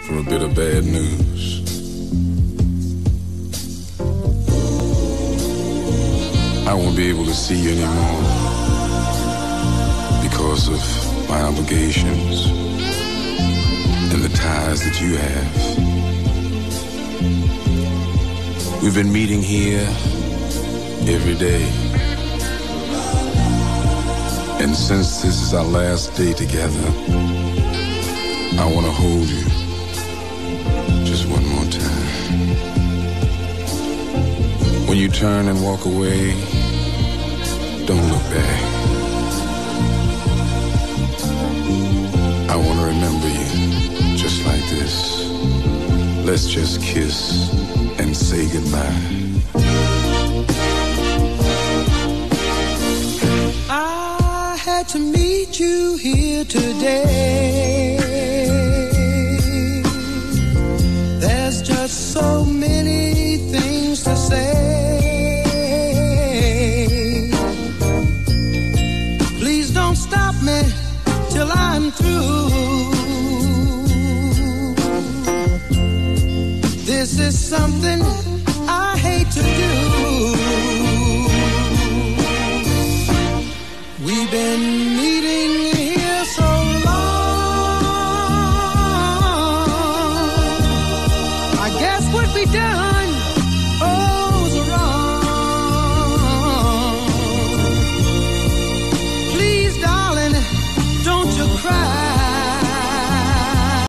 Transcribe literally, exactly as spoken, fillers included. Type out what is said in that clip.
for a bit of bad news. I won't be able to see you anymore because of my obligations and the ties that you have. We've been meeting here every day. And since this is our last day together, I want to hold you just one more time. When you turn and walk away, don't look back. I want to remember you just like this. Let's just kiss and say goodbye. I had to meet you here today. There's just so many things to say. Please don't stop me till I'm through. This is something I hate to do. We've been meeting here so long, I guess what we done